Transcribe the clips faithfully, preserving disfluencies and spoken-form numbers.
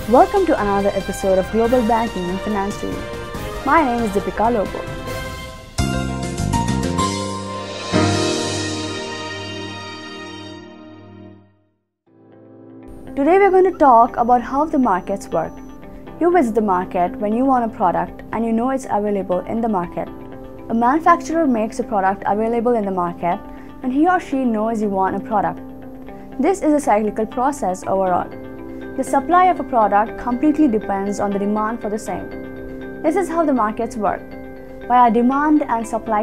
Welcome to another episode of Global Banking and Finance T V. My name is Deepika Lobo. Today we are going to talk about how the markets work. You visit the market when you want a product and you know it's available in the market. A manufacturer makes a product available in the market when he or she knows you want a product. This is a cyclical process overall. The supply of a product completely depends on the demand for the same. This is how the markets work, via demand and supply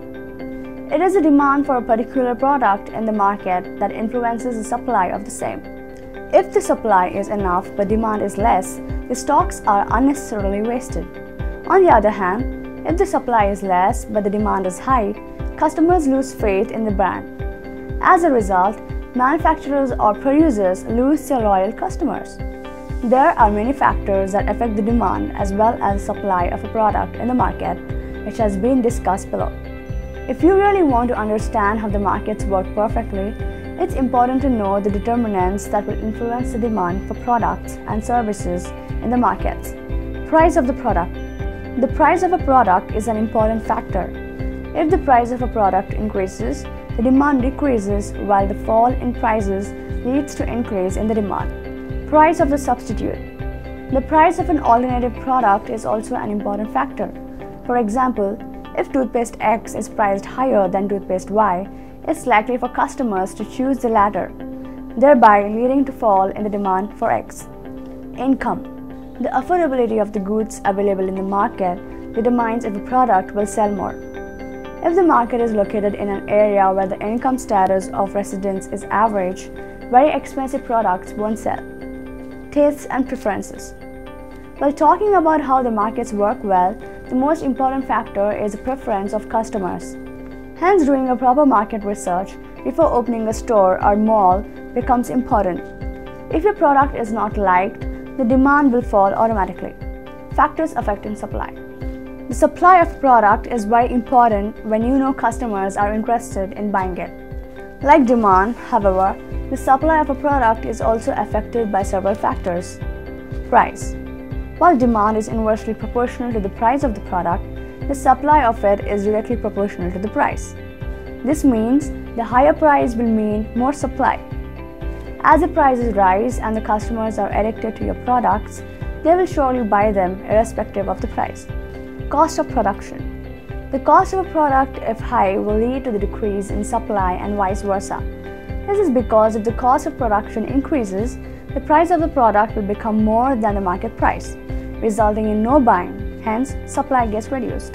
chain. It is the demand for a particular product in the market that influences the supply of the same. If the supply is enough but demand is less, the stocks are unnecessarily wasted. On the other hand, if the supply is less but the demand is high, customers lose faith in the brand. As a result, manufacturers or producers lose their loyal customers. There are many factors that affect the demand as well as the supply of a product in the market, which has been discussed below. If you really want to understand how the markets work perfectly, it's important to know the determinants that will influence the demand for products and services in the markets. Price of the product. The price of a product is an important factor. If the price of a product increases, the demand decreases, while the fall in prices leads to increase in the demand. Price of the substitute. The price of an alternative product is also an important factor. For example, if toothpaste X is priced higher than toothpaste Y, it's likely for customers to choose the latter, thereby leading to fall in the demand for X. Income. The affordability of the goods available in the market determines if a product will sell more. If the market is located in an area where the income status of residents is average, very expensive products won't sell. Tastes and preferences. While talking about how the markets work well, the most important factor is the preference of customers. Hence, doing a proper market research before opening a store or mall becomes important. If your product is not liked, the demand will fall automatically. Factors affecting supply. The supply of a product is very important when you know customers are interested in buying it. Like demand, however, the supply of a product is also affected by several factors. Price. While demand is inversely proportional to the price of the product, the supply of it is directly proportional to the price. This means the higher price will mean more supply. As the prices rise and the customers are addicted to your products, they will surely buy them irrespective of the price. Cost of production. The cost of a product, if high, will lead to the decrease in supply and vice versa. This is because if the cost of production increases, the price of the product will become more than the market price, resulting in no buying, hence supply gets reduced.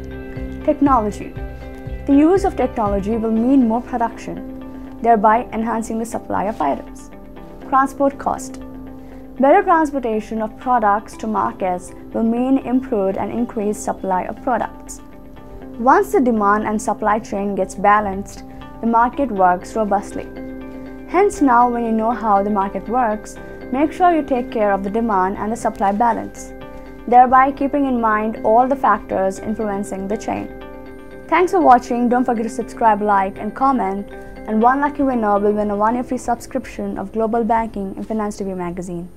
Technology. The use of technology will mean more production, thereby enhancing the supply of items. Transport cost. Better transportation of products to markets will mean improved and increased supply of products. Once the demand and supply chain gets balanced, the market works robustly. Hence, now when you know how the market works, make sure you take care of the demand and the supply balance, thereby keeping in mind all the factors influencing the chain. Thanks for watching. Don't forget to subscribe, like, and comment, and one lucky winner will win a one-year free subscription of Global Banking and Finance T V magazine.